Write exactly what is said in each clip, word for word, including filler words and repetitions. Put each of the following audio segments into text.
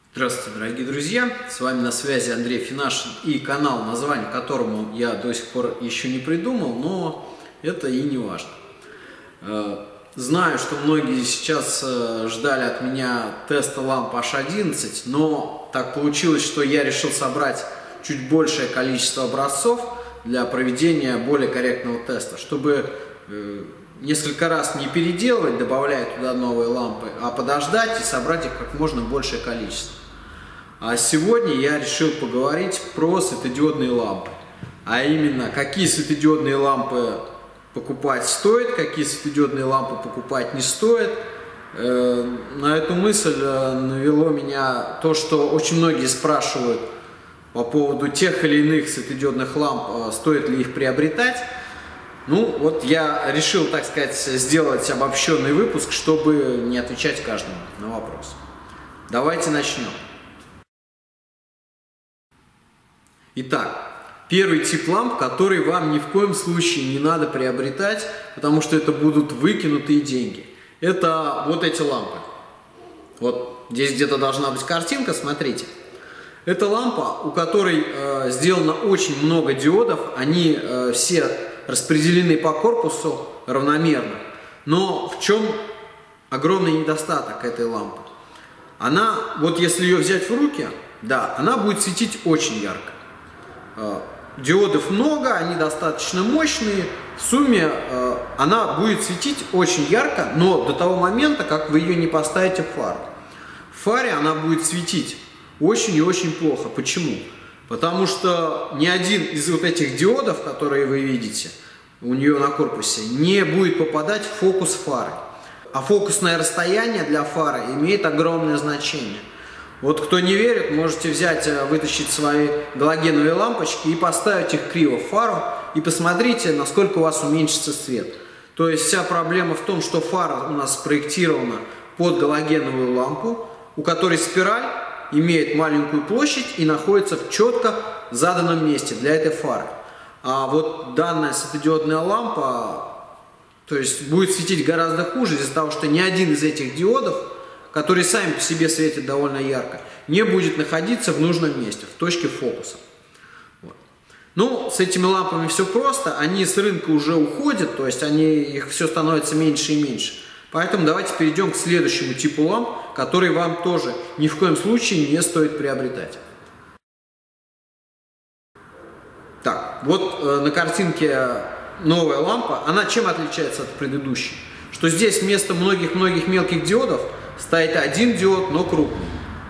Здравствуйте, дорогие друзья! С вами на связи Андрей Финашин и канал, название которому я до сих пор еще не придумал, но это и не важно. Знаю, что многие сейчас ждали от меня теста ламп эйч одиннадцать, но так получилось, что я решил собрать чуть большее количество образцов для проведения более корректного теста, чтобы несколько раз не переделывать, добавляя туда новые лампы, а подождать и собрать их как можно большее количество. А сегодня я решил поговорить про светодиодные лампы. А именно, какие светодиодные лампы покупать стоит, какие светодиодные лампы покупать не стоит. На эту мысль навело меня то, что очень многие спрашивают по поводу тех или иных светодиодных ламп, стоит ли их приобретать. Ну, вот я решил, так сказать, сделать обобщенный выпуск, чтобы не отвечать каждому на вопрос. Давайте начнем. Итак, первый тип ламп, который вам ни в коем случае не надо приобретать, потому что это будут выкинутые деньги. Это вот эти лампы. Вот здесь где-то должна быть картинка, смотрите. Это лампа, у которой э, сделано очень много диодов, они э, все распределены по корпусу равномерно. Но в чем огромный недостаток этой лампы? Она, вот если ее взять в руки, да, она будет светить очень ярко. Диодов много, они достаточно мощные. В сумме она будет светить очень ярко, но до того момента, как вы ее не поставите в фару. В фаре она будет светить очень и очень плохо. Почему? Потому что ни один из вот этих диодов, которые вы видите у нее на корпусе, не будет попадать в фокус фары. А фокусное расстояние для фары имеет огромное значение. Вот кто не верит, можете взять, вытащить свои галогеновые лампочки и поставить их криво в фару, и посмотрите, насколько у вас уменьшится свет. То есть вся проблема в том, что фара у нас спроектирована под галогеновую лампу, у которой спираль имеет маленькую площадь и находится в четко заданном месте для этой фары. А вот данная светодиодная лампа, то есть будет светить гораздо хуже из-за того, что ни один из этих диодов, которые сами по себе светят довольно ярко, не будет находиться в нужном месте, в точке фокуса. Вот. Ну, с этими лампами все просто, они с рынка уже уходят, то есть они, их все становится меньше и меньше. Поэтому давайте перейдем к следующему типу ламп, который вам тоже ни в коем случае не стоит приобретать. Так, вот э, на картинке новая лампа, она чем отличается от предыдущей? Что здесь вместо многих-многих мелких диодов стоит один диод, но крупный.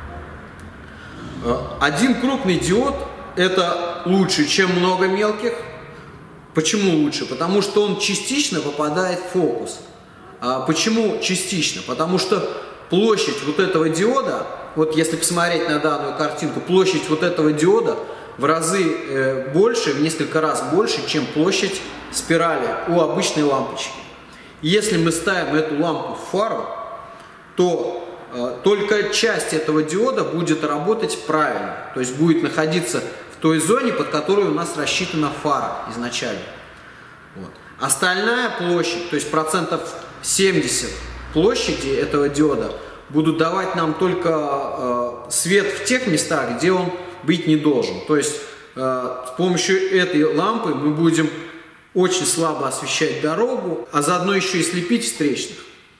Один крупный диод – это лучше, чем много мелких. Почему лучше? Потому что он частично попадает в фокус. А почему частично? Потому что площадь вот этого диода, вот если посмотреть на данную картинку, площадь вот этого диода в разы больше, в несколько раз больше, чем площадь спирали у обычной лампочки. Если мы ставим эту лампу в фару, то э, только часть этого диода будет работать правильно, то есть будет находиться в той зоне, под которой у нас рассчитана фара изначально. Вот. Остальная площадь, то есть процентов семьдесят площади этого диода, будут давать нам только э, свет в тех местах, где он быть не должен. То есть э, с помощью этой лампы мы будем очень слабо освещать дорогу, а заодно еще и слепить встречных.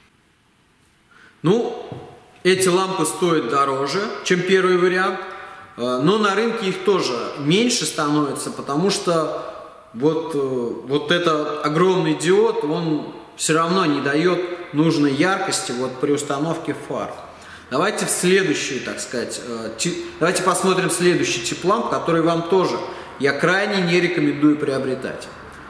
Ну, эти лампы стоят дороже, чем первый вариант, но на рынке их тоже меньше становится, потому что вот, вот этот огромный диод, он все равно не дает нужной яркости вот при установке фар. Давайте в следующую, так сказать, давайте посмотрим следующий тип ламп, который вам тоже я крайне не рекомендую приобретать.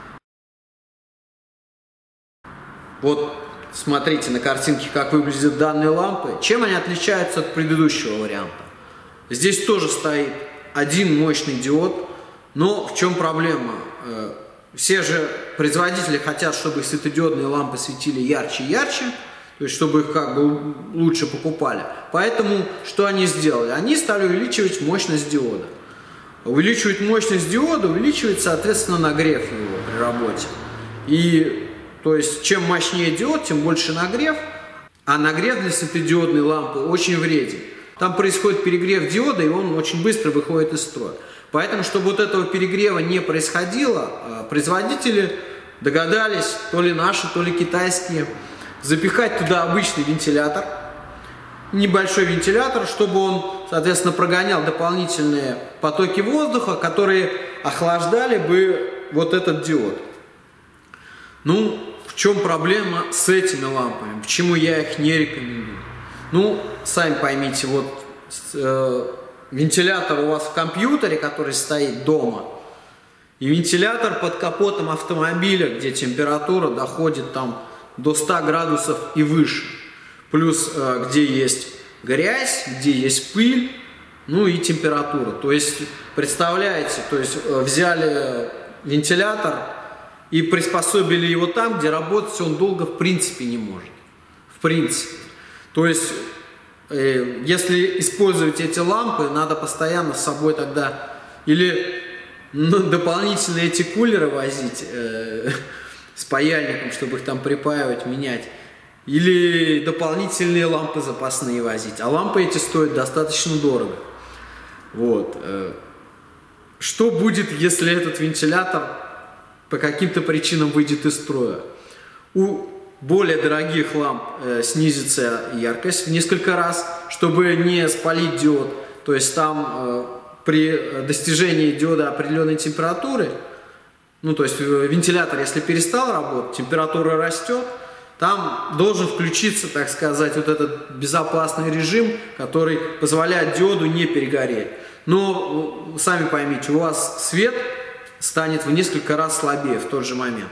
Вот. Смотрите на картинке, как выглядят данные лампы. Чем они отличаются от предыдущего варианта? Здесь тоже стоит один мощный диод, но в чем проблема? Все же производители хотят, чтобы светодиодные лампы светили ярче и ярче, то есть чтобы их как бы лучше покупали. Поэтому что они сделали? Они стали увеличивать мощность диода. Увеличивать мощность диода, увеличивает, соответственно, нагрев его при работе. И то есть, чем мощнее диод, тем больше нагрев, а нагрев для светодиодной лампы очень вреден. там происходит перегрев диода, и он очень быстро выходит из строя. Поэтому, чтобы вот этого перегрева не происходило, производители догадались, то ли наши, то ли китайские, запихать туда обычный вентилятор, небольшой вентилятор, чтобы он, соответственно, прогонял дополнительные потоки воздуха, которые охлаждали бы вот этот диод. Ну, в чем проблема с этими лампами? Почему я их не рекомендую? Ну, сами поймите, вот э, вентилятор у вас в компьютере, который стоит дома, и вентилятор под капотом автомобиля, где температура доходит там до ста градусов и выше. Плюс, э, где есть грязь, где есть пыль, ну и температура. То есть, представляете, то есть э, взяли вентилятор и приспособили его там, где работать он долго в принципе не может. В принципе. То есть, э, если использовать эти лампы, надо постоянно с собой тогда или ну, дополнительно эти кулеры возить э, с паяльником, чтобы их там припаивать, менять. Или дополнительные лампы запасные возить. А лампы эти стоят достаточно дорого. Вот. Что будет, если этот вентилятор по каким-то причинам выйдет из строя? У более дорогих ламп э, снизится яркость в несколько раз, чтобы не спалить диод. То есть там э, при достижении диода определенной температуры, ну то есть вентилятор, если перестал работать, температура растет, там должен включиться, так сказать, вот этот безопасный режим, который позволяет диоду не перегореть. Но, сами поймите, у вас свет станет в несколько раз слабее в тот же момент.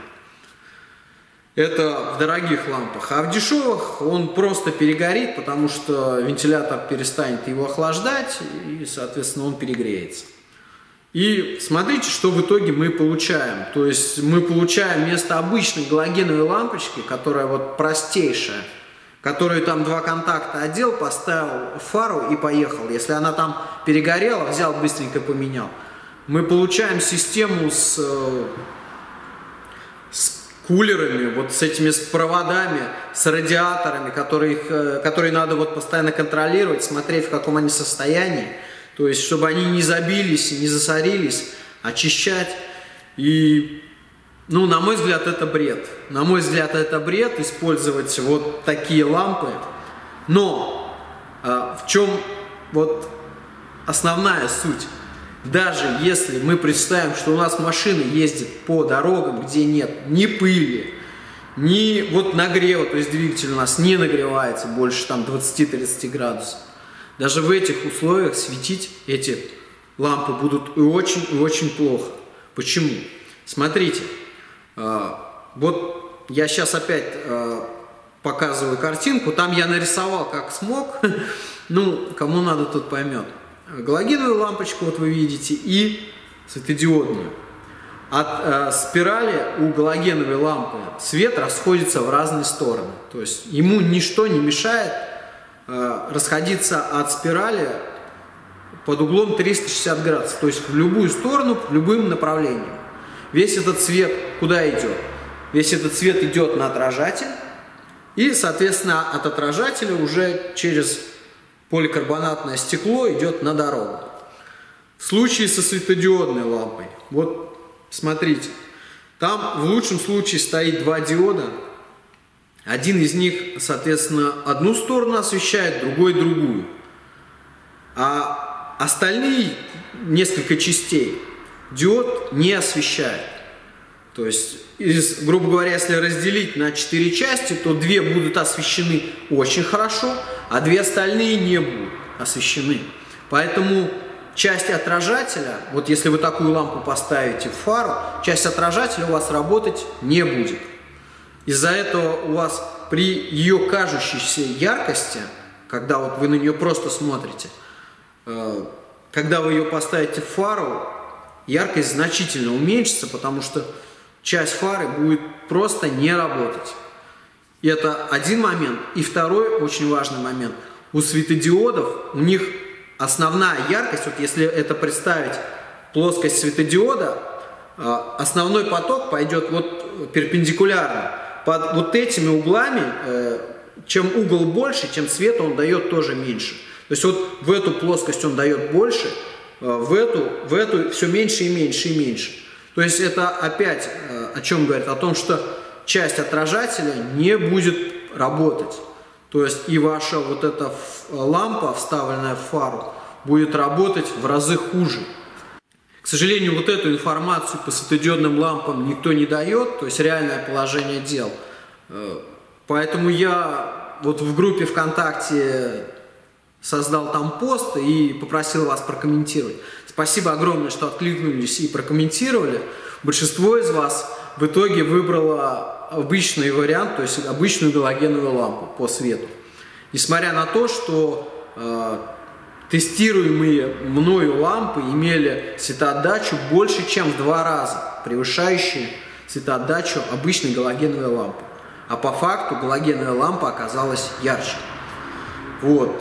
Это в дорогих лампах. А в дешевых он просто перегорит, потому что вентилятор перестанет его охлаждать, и, соответственно, он перегреется. И смотрите, что в итоге мы получаем. То есть мы получаем вместо обычной галогеновой лампочки, которая вот простейшая, которую там два контакта одел, поставил фару и поехал. Если она там перегорела, взял, быстренько поменял. Мы получаем систему с, с кулерами, вот с этими с проводами, с радиаторами, которые, которые надо вот постоянно контролировать, смотреть, в каком они состоянии. То есть, чтобы они не забились, не засорились, очищать. И, ну, на мой взгляд, это бред. На мой взгляд, это бред использовать вот такие лампы. Но а, в чем вот основная суть? Даже если мы представим, что у нас машина ездит по дорогам, где нет ни пыли, ни вот нагрева, то есть двигатель у нас не нагревается больше там двадцати-тридцати градусов. Даже в этих условиях светить эти лампы будут и очень, и очень плохо. Почему? Смотрите, вот я сейчас опять показываю картинку, там я нарисовал как смог, ну, кому надо, тот поймет. Галогеновую лампочку, вот вы видите, и светодиодную. От спирали у галогеновой лампы свет расходится в разные стороны. То есть ему ничто не мешает расходиться от спирали под углом триста шестьдесят градусов, то есть в любую сторону, в любым направлением. Весь этот свет куда идет? Весь этот свет идет на отражатель, и, соответственно, от отражателя уже через поликарбонатное стекло идет на дорогу. В случае со светодиодной лампой, вот смотрите, там в лучшем случае стоит два диода. Один из них, соответственно, одну сторону освещает, другой другую. А остальные несколько частей диод не освещает. То есть, из, грубо говоря, если разделить на четыре части, то две будут освещены очень хорошо, а две остальные не будут освещены. Поэтому часть отражателя, вот если вы такую лампу поставите в фару, часть отражателя у вас работать не будет. Из-за этого у вас при ее кажущейся яркости, когда вот вы на нее просто смотрите, когда вы ее поставите в фару, яркость значительно уменьшится, потому что часть фары будет просто не работать. И это один момент. И второй очень важный момент. У светодиодов, у них основная яркость, вот если это представить плоскость светодиода, основной поток пойдет вот перпендикулярно. Под вот этими углами, чем угол больше, чем света он дает тоже меньше. То есть вот в эту плоскость он дает больше, в эту, в эту все меньше и меньше и меньше. То есть это опять о чем говорит? О том, что часть отражателя не будет работать. То есть и ваша вот эта лампа, вставленная в фару, будет работать в разы хуже. К сожалению, вот эту информацию по светодиодным лампам никто не дает, то есть реальное положение дел. Поэтому я вот в группе ВКонтакте создал там пост и попросил вас прокомментировать. Спасибо огромное, что откликнулись и прокомментировали. Большинство из вас в итоге выбрало обычный вариант, то есть обычную галогеновую лампу по свету. Несмотря на то, что э, тестируемые мною лампы имели светоотдачу больше, чем в два раза, превышающую светоотдачу обычной галогеновой лампы. А по факту галогеновая лампа оказалась ярче. Вот.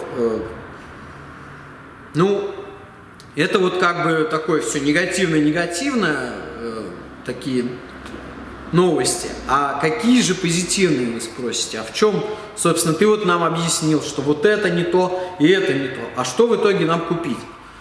Ну, это вот как бы такое все негативное-негативное, такие новости. А какие же позитивные, вы спросите? А в чем, собственно, ты вот нам объяснил, что вот это не то и это не то. А что в итоге нам купить?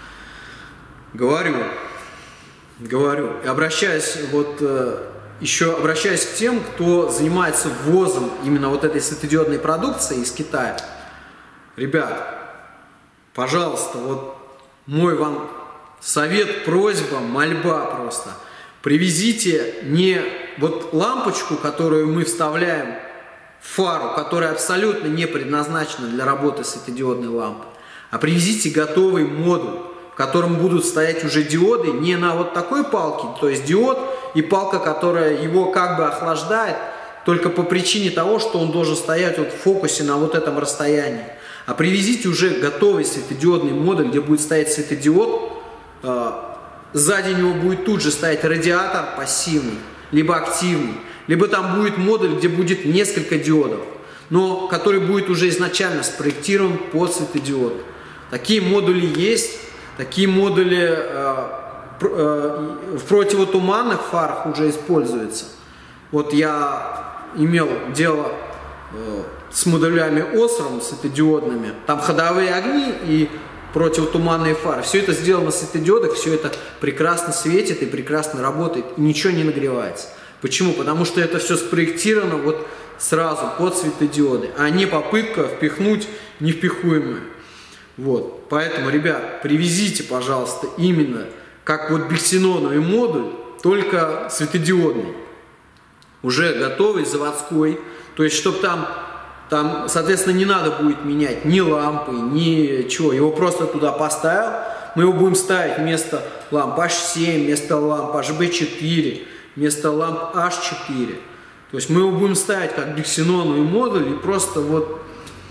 Говорю, говорю. И обращаюсь вот еще обращаюсь к тем, кто занимается ввозом именно вот этой светодиодной продукции из Китая. Ребят, пожалуйста, вот мой вам совет, просьба, мольба просто. Привезите не вот лампочку, которую мы вставляем в фару, которая абсолютно не предназначена для работы светодиодной лампы, а привезите готовый модуль, в котором будут стоять уже диоды не на вот такой палке, то есть диод и палка, которая его как бы охлаждает, только по причине того, что он должен стоять вот в фокусе на вот этом расстоянии. А привезите уже готовый светодиодный модуль, где будет стоять светодиод, э, сзади него будет тут же стоять радиатор пассивный, либо активный, либо там будет модуль, где будет несколько диодов, но который будет уже изначально спроектирован под светодиод. Такие модули есть, такие модули э, э, в противотуманных фарах уже используются. Вот я имел дело э, с модулями Osram светодиодными, там ходовые огни и противотуманные фары. Все это сделано на светодиодах, все это прекрасно светит и прекрасно работает, и ничего не нагревается. Почему? Потому что это все спроектировано вот сразу под светодиоды, а не попытка впихнуть невпихуемое. Вот. Поэтому, ребят, привезите, пожалуйста, именно как вот биксеноновый модуль, только светодиодный, уже готовый, заводской, то есть чтобы там Там, соответственно, не надо будет менять ни лампы, ни чего. Его просто туда поставил. Мы его будем ставить вместо ламп эйч семь, вместо ламп эйч би четыре, вместо ламп эйч четыре. То есть мы его будем ставить как биксеноновый модуль и просто вот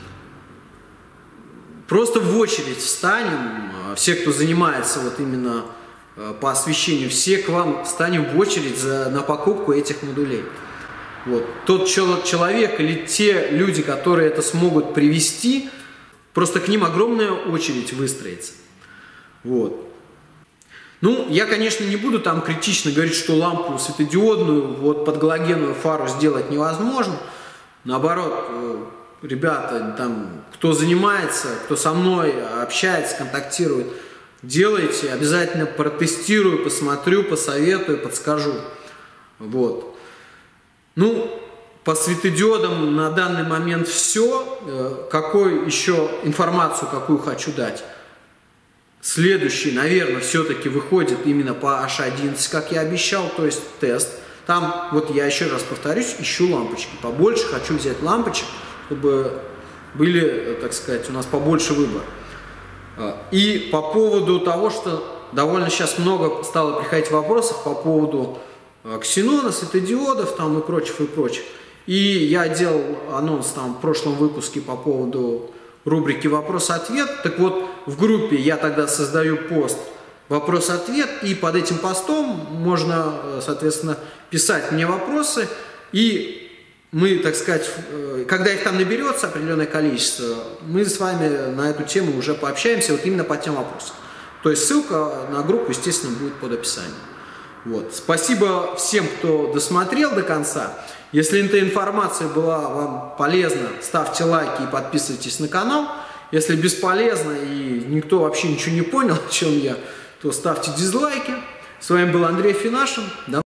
просто в очередь встанем. Все, кто занимается вот именно по освещению, все к вам встанем в очередь за, на покупку этих модулей. Вот. Тот человек или те люди, которые это смогут привезти, просто к ним огромная очередь выстроится. Вот. Ну, я, конечно, не буду там критично говорить, что лампу светодиодную вот под галогеновую фару сделать невозможно. Наоборот, ребята, там, кто занимается, кто со мной общается, контактирует, делайте, обязательно протестирую, посмотрю, посоветую, подскажу. Вот. Ну, по светодиодам на данный момент все. Какую еще информацию, какую хочу дать? Следующий, наверное, все-таки выходит именно по эйч одиннадцать, как я обещал, то есть тест. Там, вот я еще раз повторюсь, ищу лампочки. Побольше хочу взять лампочек, чтобы были, так сказать, у нас побольше выбора. И по поводу того, что довольно сейчас много стало приходить вопросов по поводу ксенона, светодиодов там и прочих, и прочих. И я делал анонс там в прошлом выпуске по поводу рубрики «Вопрос-ответ». Так вот, в группе я тогда создаю пост «Вопрос-ответ», и под этим постом можно, соответственно, писать мне вопросы, и мы, так сказать, когда их там наберется определенное количество, мы с вами на эту тему уже пообщаемся вот именно по тем вопросам. То есть ссылка на группу, естественно, будет под описанием. Вот. Спасибо всем, кто досмотрел до конца. Если эта информация была вам полезна, ставьте лайки и подписывайтесь на канал. Если бесполезно и никто вообще ничего не понял, о чем я, то ставьте дизлайки. С вами был Андрей Финашин. До